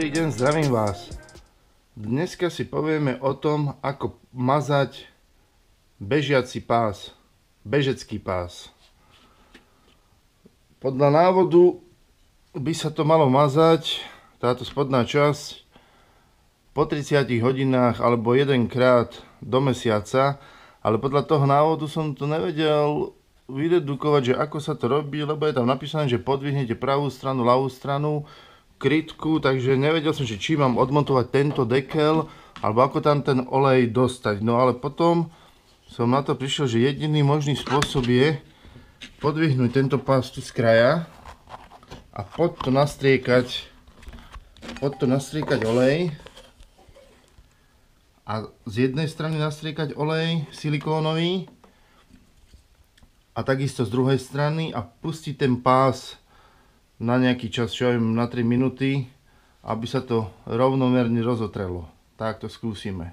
Dobrý deň, zdravím vás. Dneska si povieme o tom, ako mazať bežiaci pás, bežecký pás. Podľa návodu by sa to malo mazať, táto spodná časť, po 30 hodinách alebo jedenkrát do mesiaca, ale podľa toho návodu som to nevedel vydedukovať, že ako sa to robí, lebo je tam napísané, že podvihnete pravú stranu, ľavú stranu, krytku, takže nevedel som, či mám odmontovať tento dekel, alebo ako tam ten olej dostať. No ale potom som na to prišiel, že jediný možný spôsob je podvihnúť tento pás tu z kraja a pod to nastriekať olej a z jednej strany nastriekať olej silikónový a takisto z druhej strany a pustiť ten pás na nejaký čas, čo viem, na 3 minúty, aby sa to rovnomerne rozotrelo. Tak to skúsime.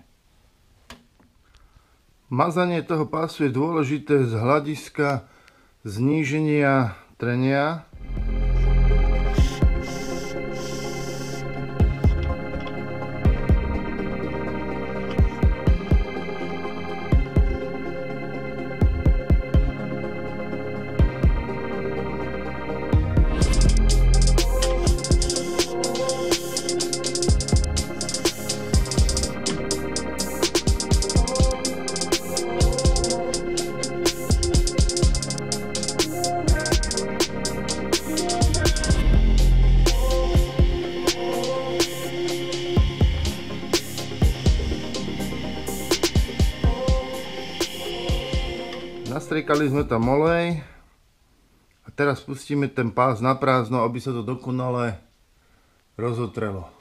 Mazanie toho pásu je dôležité z hľadiska zníženia trenia. Nastriekali sme tam olej a teraz pustíme ten pás na prázdno, aby sa to dokonale rozotrelo.